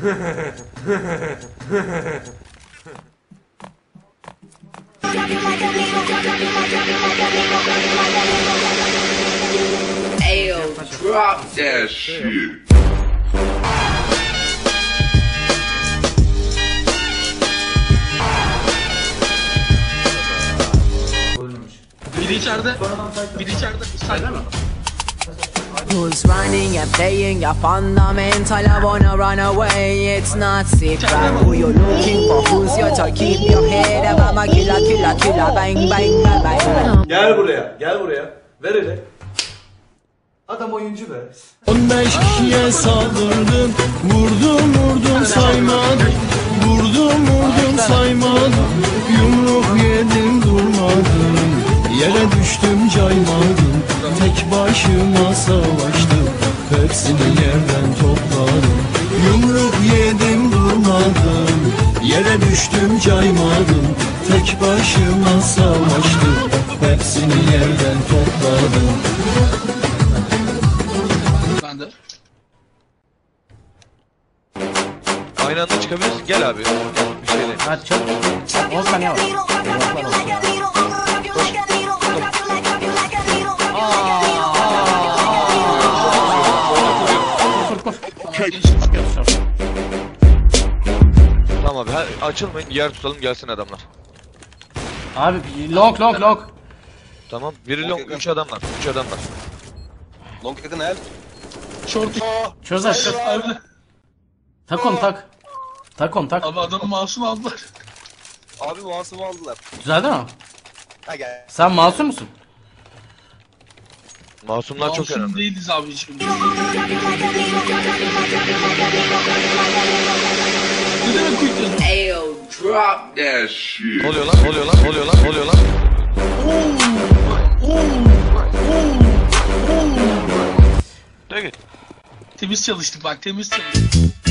Ayo, drop that shit. Biri içeride. Biri içeride. Sayda mı? Who's running and playing your fundamental? I wanna run away, it's not safe. Right? Who you looking for? Who's your to keep your head up? I'm a killer, killer, killer, bang, bang, bang, bang. Gel buraya, gel buraya. Ver hele. Adam oyuncu be. 15 kişiye saldırdım, vurdum saymadım, vurdum saymadım, yumruk yedim durmadım, yere düştüm caymadım, tek başıma savaştım, hepsini yerden topladım, yumruk yedim durmadım, yere düştüm caymadım, tek başıma savaştım, hepsini yerden topladım. Aynı anda çıkabilirsin. Gel abi. Bir şeyle. Hadi çabuk. 10 saniye var. Tamam abi. Açılmayın. Yer tutalım. Gelsin adamlar. Abi long. Tamam. Biri long. 3 adamlar. 3 adamlar. Long yakın el. Short. Çöz aç. Tak onu tak. Tak onu tak. Abi adamı masum aldılar. Abi masumu aldılar. Düzeldi mi? Ha gel. Sen masum musun? Masumlar çok Masum önemli. değiliz abi şimdi. Ne demek kuyutuyorsun? Ayo, drop that shit. Oluyor lan. Oluyor lan. Oluyor lan. Oluyor lan. Temiz çalıştık bak, temiz çalıştık.